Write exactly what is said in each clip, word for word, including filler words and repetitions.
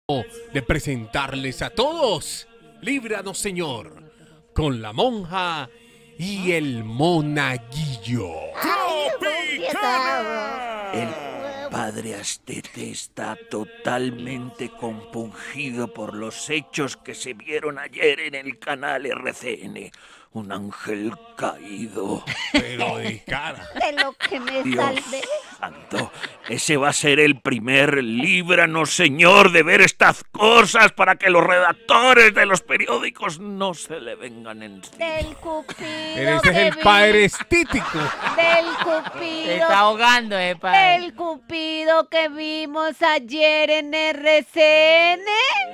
de presentarles a todos, líbranos Señor, con la monja y el monaguillo. El padre Astete está totalmente compungido por los hechos que se vieron ayer en el canal R C N. Un ángel caído. Pero de cara. De lo que me Dios salvé. santo, ese va a ser el primer líbranos, Señor, de ver estas cosas para que los redactores de los periódicos no se le vengan encima. Del cupido. Ese que es el vi- padre estítico. Del Se cupido. está ahogando, eh, padre. El cupido que vimos ayer en R C N.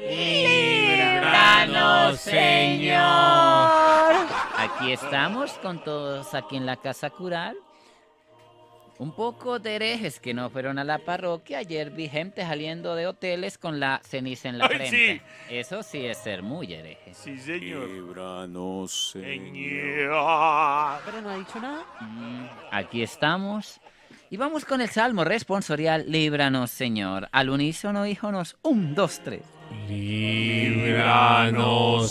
Líbranos, Señor. Señor. Aquí estamos con todos aquí en la Casa Cural. Un poco de herejes que no fueron a la parroquia. Ayer vi gente saliendo de hoteles con la ceniza en la Ay, frente. Eso sí es ser muy hereje. Sí, señor. Líbranos, Señor. Pero no ha dicho nada. Mm, Aquí estamos. Y vamos con el salmo responsorial. Líbranos, Señor. Al unísono, híjonos. Un, dos, tres. Líbranos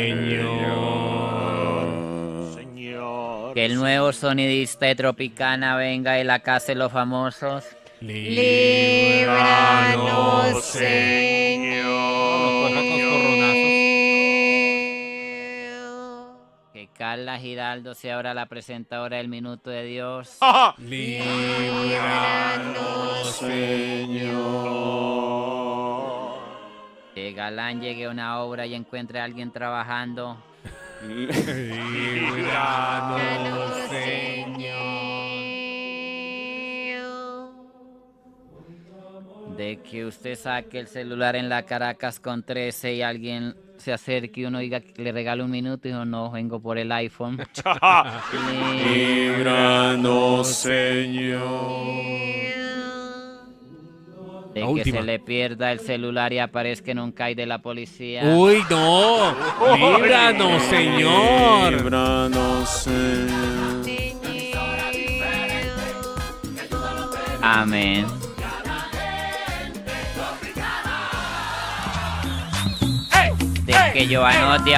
Señor. Señor. Que el nuevo sonidista de Tropicana venga de la casa de los famosos. Líbranos, Señor. Señor. Que Carla Giraldo sea ahora la presentadora del Minuto de Dios. Ajá. Líbranos Señor. Que Galán llegue a una obra y encuentre a alguien trabajando. Líbranos De que usted saque el celular en la Caracas con trece y alguien se acerque y uno diga que le regale un minuto y dijo, no, vengo por el iPhone. Líbranos, Señor. De La que última. se le pierda el celular y aparezca en un C A I de la policía. Uy, no. Líbranos Señor. Líbranos, Señor. Amén. De que yo anote